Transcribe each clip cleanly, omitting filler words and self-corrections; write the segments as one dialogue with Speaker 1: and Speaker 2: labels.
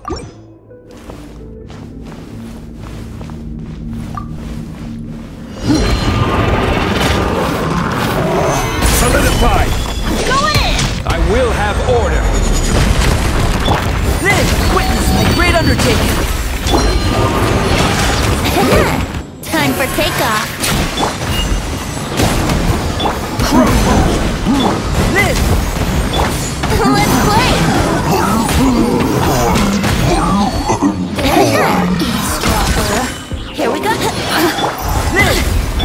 Speaker 1: Solidified!
Speaker 2: Going in!
Speaker 1: I will have order!
Speaker 3: Live! Witness my great undertaking!
Speaker 2: Time for takeoff.
Speaker 3: Live!
Speaker 2: Let's play! Eavesdropper. Here we go.
Speaker 3: Live!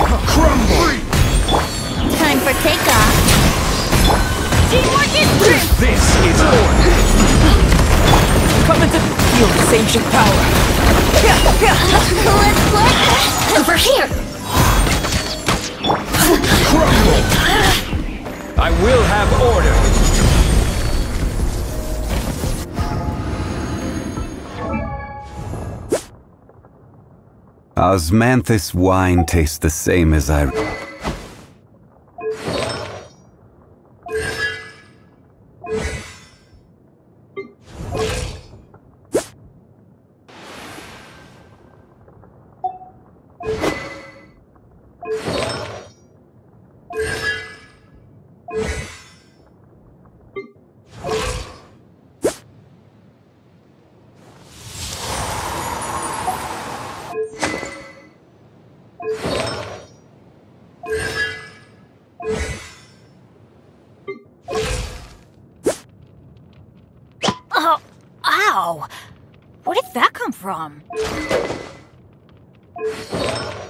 Speaker 2: Time for takeoff. Teamwork is true!
Speaker 1: This is order!
Speaker 3: Coming to feel this ancient power!
Speaker 2: Let's play! Over here!
Speaker 1: I will have order!
Speaker 4: Osmanthus wine tastes the same as I...
Speaker 2: Oh, ow! Where did that come from?